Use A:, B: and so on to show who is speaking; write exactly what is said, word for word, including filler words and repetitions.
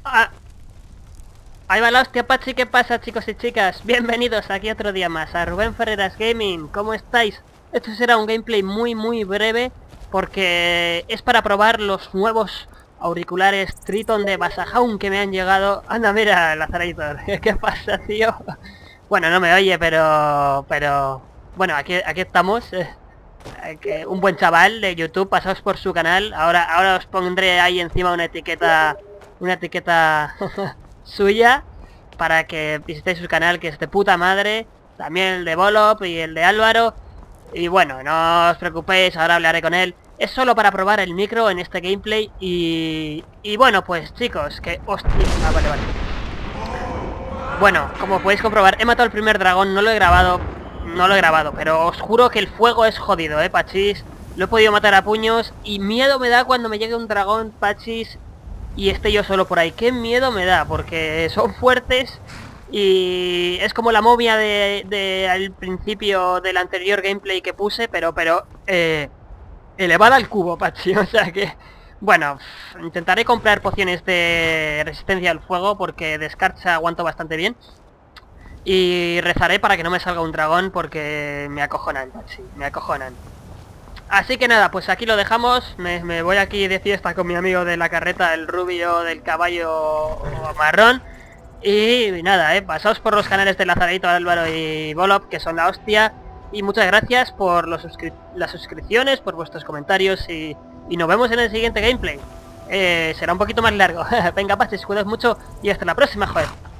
A: Ah, ahí va la hostia, Pachi. ¿Qué pasa, chicos y chicas? Bienvenidos aquí otro día más a Rubén Ferreras Gaming. ¿Cómo estáis? Esto será un gameplay muy muy breve porque es para probar los nuevos auriculares Triton de Basajaun que me han llegado. Anda, mira, Lazarator. ¿Qué pasa, tío? Bueno, no me oye, pero... pero... Bueno, aquí, aquí estamos. eh, que un buen chaval de YouTube, pasaos por su canal. Ahora, ahora os pondré ahí encima una etiqueta... Una etiqueta suya para que visitéis su canal, que es de puta madre. También el de Volop y el de Álvaro. Y bueno, no os preocupéis, ahora hablaré con él. Es solo para probar el micro en este gameplay. Y, y bueno, pues chicos, que... Hostia, ah, vale, vale. Bueno, como podéis comprobar, he matado al primer dragón, no lo he grabado. No lo he grabado, pero os juro que el fuego es jodido, eh, Pachis. Lo he podido matar a puños y miedo me da cuando me llegue un dragón, Pachis, y esté yo solo por ahí. Qué miedo me da, porque son fuertes y es como la momia de, de al principio del anterior gameplay que puse, pero pero eh, elevada al cubo, Pachi. O sea que, bueno, intentaré comprar pociones de resistencia al fuego porque descarcha aguanto bastante bien. Y rezaré para que no me salga un dragón porque me acojonan, Pachi, me acojonan. Así que nada, pues aquí lo dejamos. Me, me voy aquí de fiesta con mi amigo de la carreta, el rubio del caballo marrón. Y nada, eh, pasaos por los canales de Lazarito, Álvaro y Volop, que son la hostia. Y muchas gracias por los suscri las suscripciones, por vuestros comentarios y, y nos vemos en el siguiente gameplay. Eh, será un poquito más largo. Venga, pases, cuidaos mucho y hasta la próxima, joder.